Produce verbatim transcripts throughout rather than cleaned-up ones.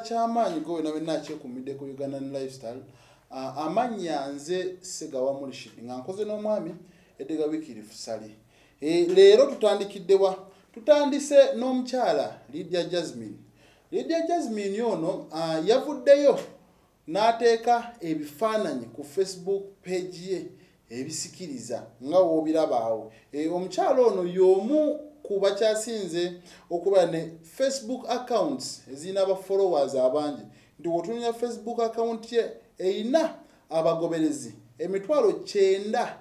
kyamaanyi gwe na wenna akyekuumidde ku Ugandan Lifestyle. Uh, amanya nze Segawa Mulishid nga nkoze n'omwami Edega Wikirifu Sali. E, leero tutandikiddewa tutandise n'omukyala Lydia Jasmine. Lydia Jasmine yono uh, yavuddeyo n'ateeka ebifaananyi ku Facebook page ye ebisikiriza nga woobirabaawo. E, omukyala ono y'omu ku bakyasinze okuba ne Facebook accounts ezirina aba followers abangi. Nti wotunuulira Facebook account ye eina abagoberezi emitwalo kyenda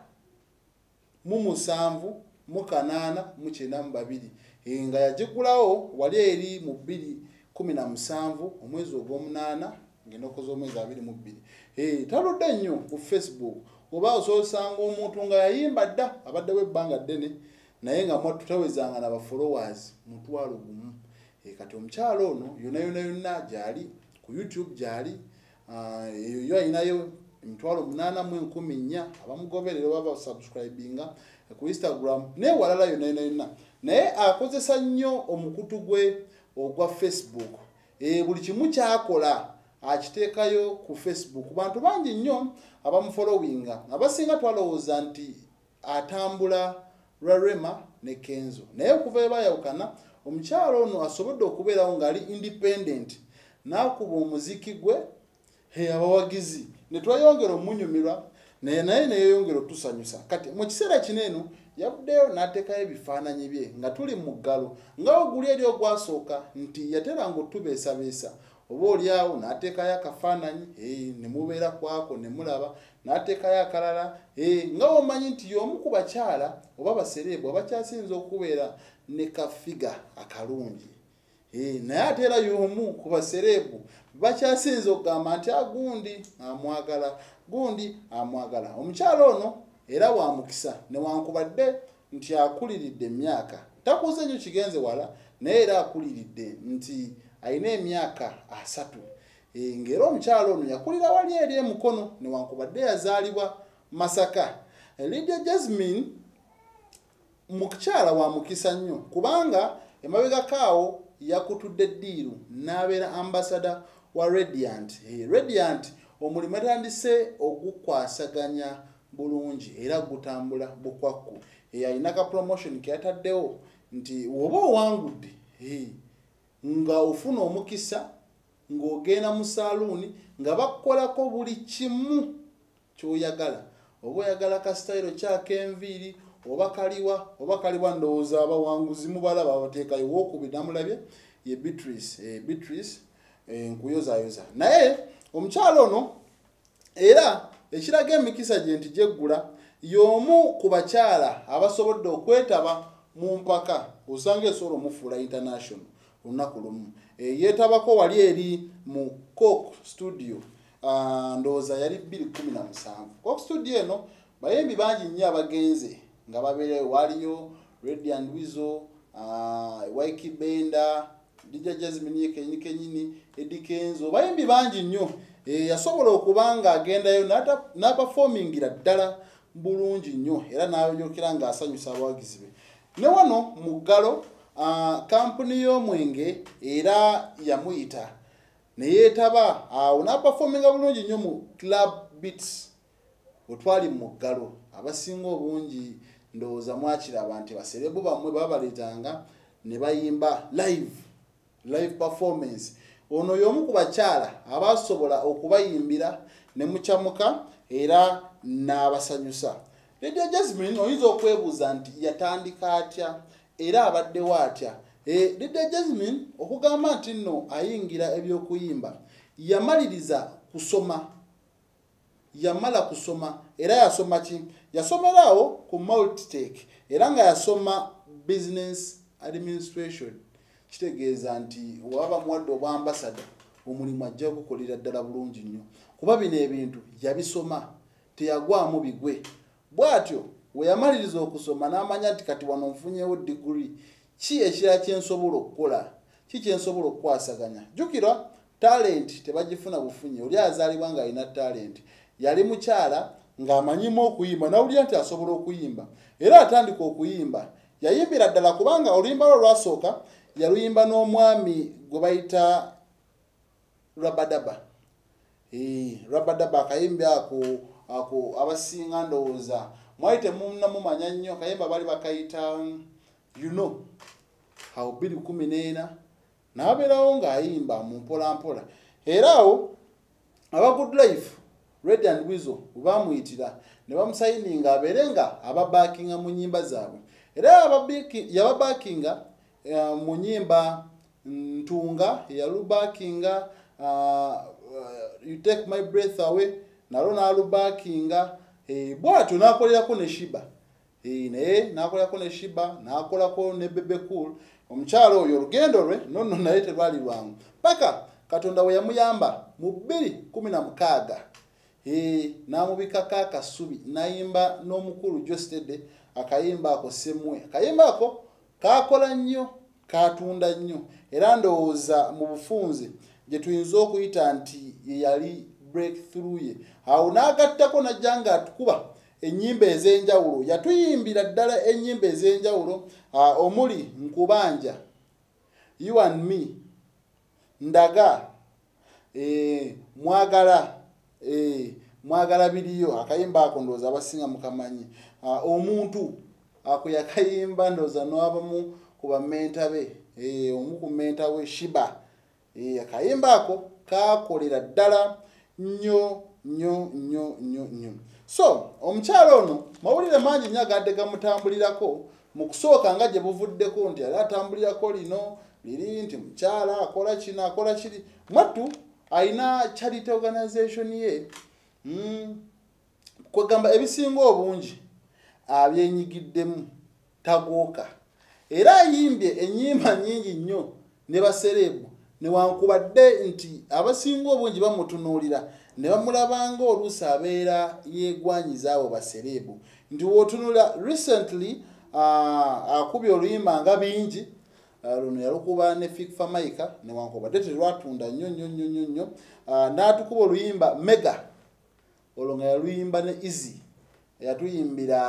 mu musanvu mu kanaana mu kyenda mu babiri. E, nga yagigulawo wali eri mu bbiri kumi na musanvu omwezi ogw'omunaana ng'ennaku z'omwezi abiri mu bbiri. E, taludde nnyo ku Facebook oba ososanga omuntu nga yayimba dda abaddewo ebbanga ddene naye nga mwattu tawezanga n'aba followers mutwalo gumu. E, kati omukyalo ono yonna yonna yonna gyali ku YouTube gyali eyo uh, yo ayinayo emitwalo munaana mu enkumi nnya abamugoberera baba subscribinga ku Instagram ne walala yonna yonna yonna. Naye akozesa nnyo omukutu gwe ogwa Facebook. E, buli kimu kyakola akiteekayo ku Facebook. Bantu bangi nnyo abamufollowinga abasinga twalowooza nti atambula Rarema ne Kenzo. Naye okuva ebayawukana omukyalo ono asobodde okubeerawo ng'ali independent n'akuba omuziki gwe he abawagizi ne twayongera omunyumirwa naye naye neyeyongera otusanyusa. Kati mu kiseera kineno yavuddeyo n'ateekayo ebifaananyi bye nga tuli mu ggalo nga oguli eri ogwasooka nti yateranga otubeesabeesa oba oliawo n'ateekayo akafaananyi e, ne mubeera kwako ne mulaba n'ateekayo akalala e, nga womanyi nti y'omu ku bakyala oba basereebu abakyasinza okubeera ne kafiga akalungi. E, naye ate era y'omu ku basereebu bakyasinza okugamba nti agundi amwagala gundi amwagala. Omukyala ono era wa mukisa newankubadde nti akuliridde emyaka takuze nnyo kigenze wala naye era akuliridde nti ayina emyaka asatu. E, ng'era omukyala ono yakulira wali eri emukono newankubadde yazaalibwa Masaka. E, Lydia Jasmine mukyala wa mukisa nnyo kubanga emabegakaawo yakutudde ddiiru n'abeera ambassador wa Radiant. E, Radiant omulimu atandise ogukwasaganya bulungi era gutambula bukwakku. E, alina ka promotion ke yataddewo nti woba owangudde e, nga ofuna omukisa ng'ogenda mu saluuni nga bakukolako buli kimu ky'oyagala. Oba oyagala ka style kyak'enviiri oba kaliwa oba kaliwa ndowooza abawanguzi mubalaba abateekayo wookubiri namulabye ye Beatrice. E, Beatrice e, nkuyozayoza. Naye omukyalo ono era ekiraga emikisa gye nti gyeggula y'omu ku bakyala abasobodde okwetaba mu mpaka osanga esobola omufuula international olunaku lumu. E, yeetabako wali eri mu Coke Studio uh, ndowooza yali bbiri kumi na musanvu. Coke Studio eno bayimbi bangi nnyo abagenze nga babeerewo waliyo Radiant Wizo, uh, Waiki Benda, Lydia Jasmine ye kenyini kenyini, Eddie Kenzo, bayimbi bangi nnyo. E, yasobola okuba nga agendayo n'abafomingira ddala bulungi nnyo era n'ayokera ng'asanyusa abawagizi be. Ne wano mu ggalo uh, kampuni y'omwenge era yamuyita ne yeetaba awo n'abafominga bulungi nnyo mu Club Beats otwali mu ggalo. Abasinga obungi ndowooza mwakiraba nti baserebu bammwe babaleetanga ne bayimba live live performance. Ono y'omu ku bakyala abasobola okubayimbira ne mucamuka era n'abasanyusa. Lydia Jasmine oyinza okwebuuza nti yatandika atya era abaddewo atya. E, Lydia Jasmine okugamba nti nno ayingira ebyokuyimba yamaliriza kusoma yamala kusoma era yasoma ki yasomerawo ku Multitech era nga yasoma business administration. Kitegeeza nti waba muwadde obwa ambassador omulimu ajja gukolera ddala bulungi nnyo kuba bino ebintu yabisoma teyagwamu bigwe. Bw'atyo we yamaliriza okusoma n'amanya nti kati wano nfunyewo degree ki ekirala kyensobola okukola ki kyensobola okukwasaganya. Jjukira talent tebagifuna bufunye. Oli azaalibwa nga alina talent yali mukyala ng'amanyimu okuyimba nawulira nti asobola okuyimba era atandika okuyimba. Yayimbira ddala kubanga oluyimba lwe lwasooka yaluyimba n'omwami gwe bayita Rabadaba. Eh, Rabadaba akayimba ako ako abasinga ndowooza mwaite munna mumanya nnyo akayimba bali bakayita you know how bbiri kumi n'ena n'abeerawo ng'ayimba mu mpola mpola era awo aba Good Life Red and Weasel bamuyitira ne bamusayininga abeere nga ababakinga mu nnyimba zaabwe era yababakinga uh, mu nnyimba Ntunga yalubakinga uh, uh, You Take My Breath Away nalo nalubakinga eh, bwatyo nakolerako ne Shiba eh, naye nakolerako ne Shiba nakolako ne Bebe Cool omukyalo oyo olugendo lwe nonno naye terwali lwangu paka Katonda we yamuyamba mu bbiri kumi na mukaaga eh, namubikako akasubi nayimba n'omukulu Jostede akayimba ako Semwe akayimba ako kakola nnyo katunda nnyo era ndowooza mu bufunze gye tuyinza okuyita nti yali breakthrough ye awo n'agattako najja nga atukuba ennyimba ez'enjawulo yatuyimbira ddala ennyimba ez'enjawulo uh, omuli Nkubanja You and Me Ndaga eh, Mwagala eh, Mwagala biriyo akayimba ako ndowooza abasinga mukamanyi uh, Omuntu ako yakayimba ndowooza n'abamu ku bamenta be eh, omu ku menta we Shiba eh, akayimba ako kakolera ddala nnyo nnyo nnyo nnyo nnyo so omukyalo ono mawulire mangi nnyo agadde gamutambulirako mu kusooka nga gye buvuddeko nti ali atambulirako lino liri nti mukyala akola kino akola kiri mwattu alina charity organization ye mm, kwegamba ebisinga obungi abyenyigiddemu tagooka era ayimbye ennyimba nnyingi nnyo ne baserebu newankubadde nti abasinga obungi bamutunuulira ne bamulabanga oluusi abeera yeegwanyiza abo baserebu nti wootunula recently uh, akubye oluyimba nga bingi uh, luno yalukuba ne Fikfa Maika newankubadde terwatunda nnyo nnyo nnyo nnyo nnyo uh, n'atukuba oluyimba Mega olwo nga yaluyimba ne Easy yatuyimbira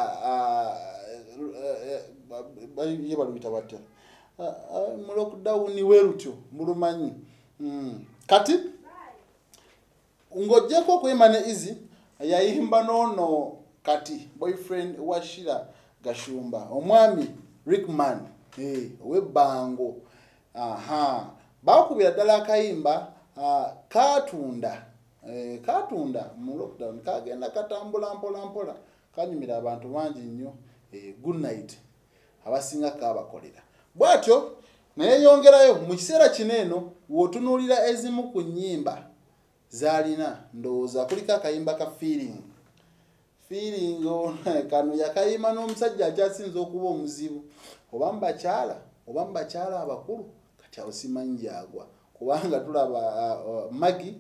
ye baluyita batya mu lockdown werutyo mulumanyi mm. Kati ngojjeko okuyimba ne Easy yayimba nono kati boyfriend wa Shira Gashumba omwami Rickman eh ow'ebbango aha bakubira ddala akayimba uh, katunda eh, katunda mu lockdown kagenda katambula mpola mpola kanyumira abantu bangi nnyo eh, good night abasinga kabakolera bwatyo naye yongerayo mu kiseera kineeno wootunuulira ezimu ku nnyimba zalina ndowooza kuliko akayimba ka feeling feeling kano yakayimba n'omusajja akyasinza okuba omuzibu oba mubakyala oba mubakyala abakulu kati awo simanyi gyagwa kubanga tulaba uh, uh, Magi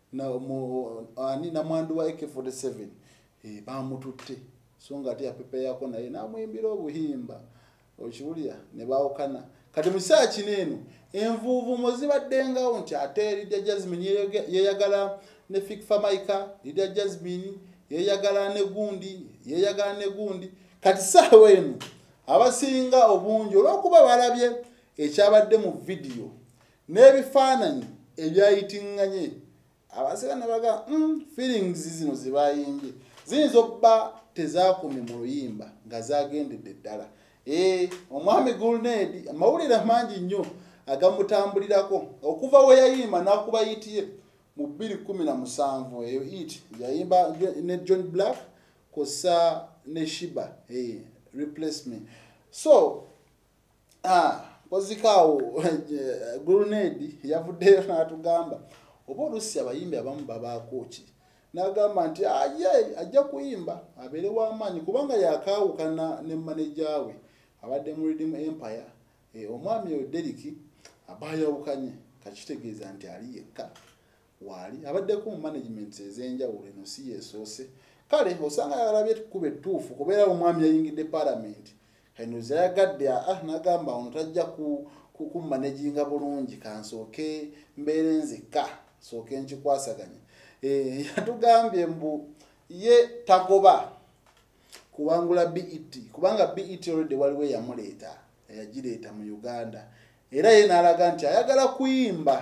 ani namwandu wa A K forty-seven eh, bamututte so nga ate yapepeyako naye namuyimbira obuhimba okiwulira ne baawukana kati mu kiseera kineeno envuuvumo zibaddengawo nti ate Lydia Jasmine yeyagala ne Fikfa Maika Lydia Jasmine yeyagala ne gundi yeyagala ne gundi kati saawa eno abasinga obungi olw'okuba balabye ekyabadde mu vidiyo n'ebifaananyi ebyayitinganye abasinga ne baga mm, feelings zino zibayimbye ziyinza okuba tezaakomye mu luyimba nga zaagendedde ddala eh omwami Gulned amawulire mangi nnyo agamutambulirako okuva we yayimba n'akuba yitiye mu bbiri kumi na musanvu eyo it yayimba ne John Black kosa ne Shiba eh replace me so ah pozikawo Gulned yavuddeyo n'atugamba oba oluusi abayimbi abamu babaakoki n'agamba nti aye ajja kuyimba abeere w'amaanyi kubanga yakaawukana ne manager we abadde mu Redeem Empire e, omwami oyo Deriki abayawukanye kakitegeeza nti ali yekka wali abaddeko mu management ez'enjawulo eno si yesoose kale osanga yalabye kuba ettuufu kubeera omwami yayingidde parliament eno zayagadde ah nagamba ono tajja ku kumanaginga bulungi kansooke mbeere nzekka sooke nkikwasaganya eh yatugambye mbu ye tagoba kuwangula B E T kubanga B E T already waliwo yamuleeta yagireeta mu Uganda era ye n'alaga nti ayagala kuyimba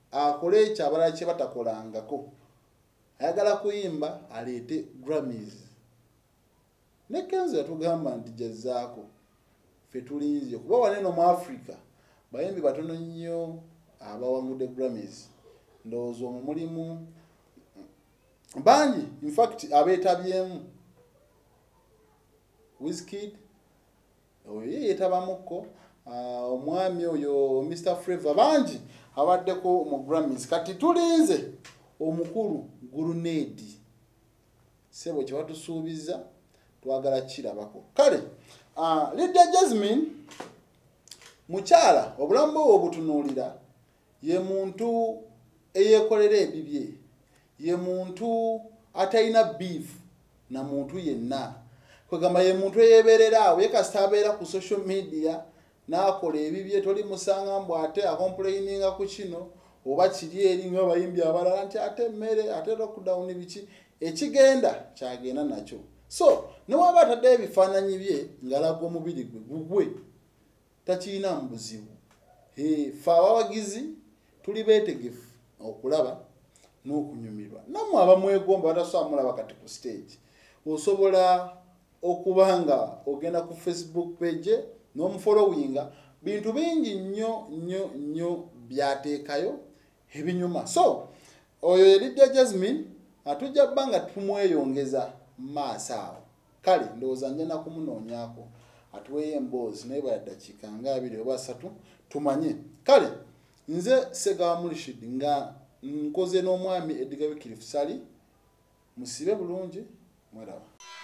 akole ekyo abalala kye batakolangako. Ayagala kuyimba aleete Grammys. Ne Kenzo yatugamba nti jazzaako ffe tulinze kuba waneno mu Africa bayimbi batono nnyo abawangudde Grammys. Ndowooza omwo mulimu bangi, in fact abeetabyemu. Wizkid oyo yeetabamukko, uh, omwami oyo Mister Flavour, bangi abaddeko mu Grammys. Kati tulinze omukulu Gurunedi sebo kye batusuubiza twagala kirabako. Kale uh, Lydia Jasmine mukyala obulamu bwe obutunuulira ye muntu eyeekolera ebibye, ye muntu atalina beef na muntu yenna. Kwegamba ye muntu eyeeberera awo, ye kasita abeera ku social media n'akola ebibye toli musanga mbu ate akomplaininga ku kino oba kiri eri ng'abayimbi abalala nti ate emmere ate lockdown biki, ekigenda kyagenda nakyo. So ne waba ataddeyo ebifaananyi bye ng'alaga omubiri gwe gugwe takirina mu buzibu. Ffe abawagizi tuli beetegefu okulaba n'okunyumirwa. Nammwe abamwegomba batasobola mulaba kati ku stage, osobola okubanga ogenda ku Facebook page n'omufollowinga, bintu bingi nnyo nnyo nnyo byateekayo ebinyuma. So oyo ye Lydia Jasmine atujja bbanga tumweyongeza maaso awo. Kale ndowooza njena kumunoonyako atuweeyo emboozi naye bwa ddakiika nga abiri oba asatu tumanye. Kale nze Ssegawa Murshid nga nkoze n'omwami Edgar Kirifu Sali, musibe bulungi, mweraba.